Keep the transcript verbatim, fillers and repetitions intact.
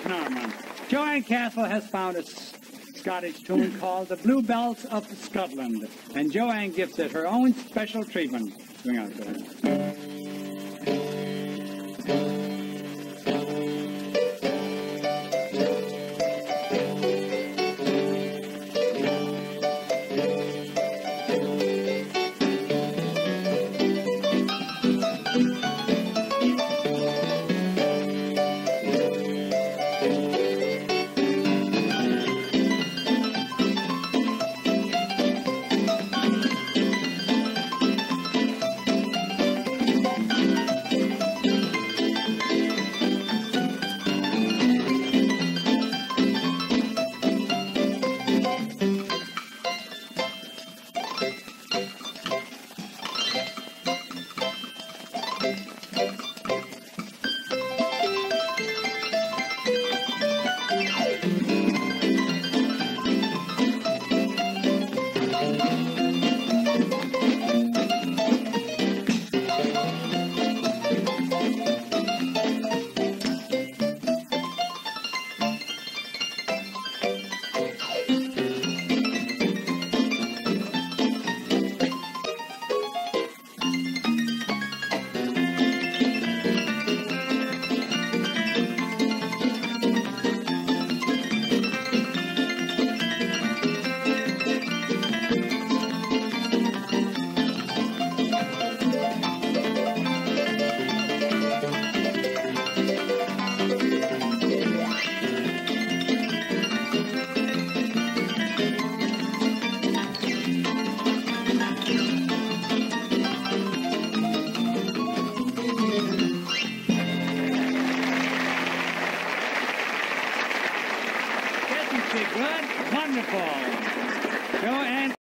Norman. Joanne Castle has found a s- Scottish tune called the Bluebells of Scotland, and Joanne gives it her own special treatment. Swing out to it. Good, wonderful. Joanne